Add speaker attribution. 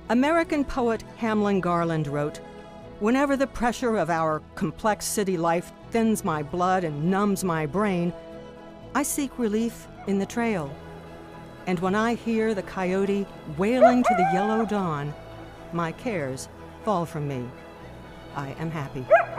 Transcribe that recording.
Speaker 1: American poet Hamlin Garland wrote, "Whenever the pressure of our complex city life thins my blood and numbs my brain, I seek relief in the trail. And when I hear the coyote wailing to the yellow dawn, my cares fall from me. I am happy."